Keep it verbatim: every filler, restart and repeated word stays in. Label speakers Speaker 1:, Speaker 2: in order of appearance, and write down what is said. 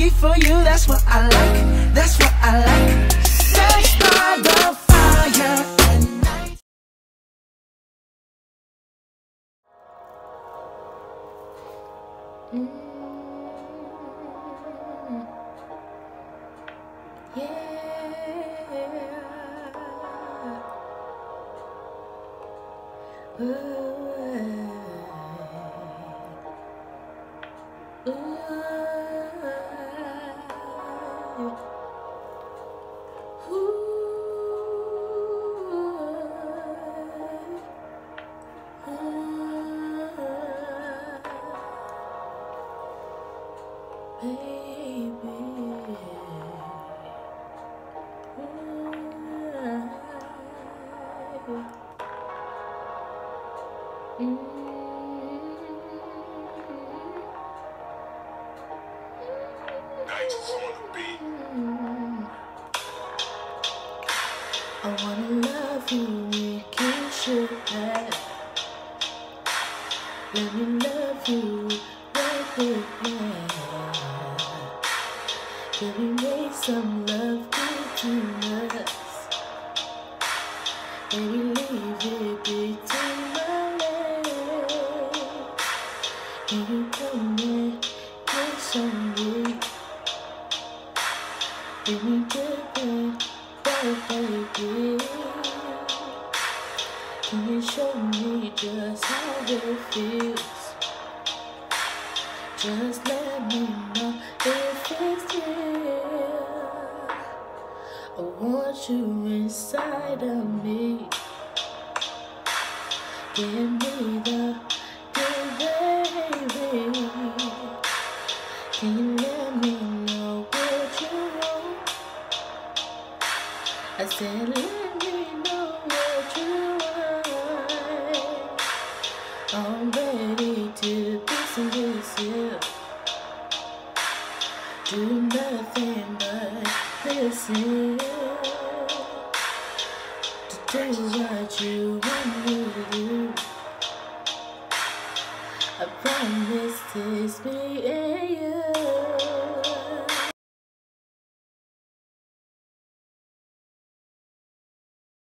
Speaker 1: crazy for you, that's what I like, that's what I like. Sex by the fire at night.
Speaker 2: Mm. Yeah. Ooh. Ooh. Ooh. Baby. Mm. I wanna love you, make you should have. Let me love you, right there, yeah. Can we make some love between us? Baby, leave it between my legs. Can you come and kiss on me? Give me different, baby. Can you show me just how it feels? Just let me know if it's real. I want you inside of me. Give me the good baby. Can you let me know what you want? I said let me know what you want. I'm ready to be some yourself. Do nothing but listen. To do what you want me to do. I promise this be it.